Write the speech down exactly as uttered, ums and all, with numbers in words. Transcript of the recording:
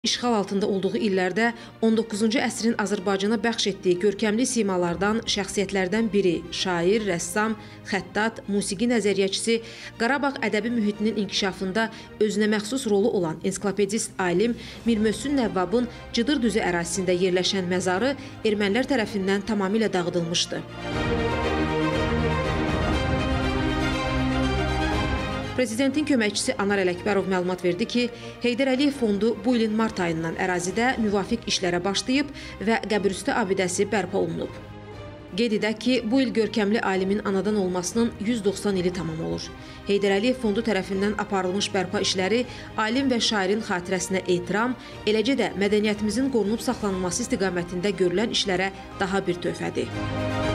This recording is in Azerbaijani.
İşğal altında olduğu illərdə on doqquzuncu əsrin Azərbaycana bəxş etdiyi görkəmli simalardan, şəxsiyyətlərdən biri, şair, rəssam, xəttat, musiqi nəzəriyyəçisi, Qarabağ ədəbi mühitinin inkişafında özünə məxsus rolu olan ensiklopedist alim Mir Möhsün Nəvvabın Cıdır düzü ərazisində yerləşən məzarı ermənilər tərəfindən tamamilə dağıdılmışdı. Prezidentin köməkçisi Anar Ələkbərov məlumat verdi ki, Heydər Əliyev fondu bu ilin mart ayından ərazidə müvafiq işlərə başlayıb və qəbirüstü abidəsi bərpa olunub. Qeyd edək ki, bu il görkəmli alimin anadan olmasının yüz doxsan ili tamam olur. Heydər Əliyev fondu tərəfindən aparılmış bərpa işləri alim və şairin xatirəsinə ehtiram, eləcə də mədəniyyətimizin qorunub saxlanılması istiqamətində görülən işlərə daha bir töhfədir.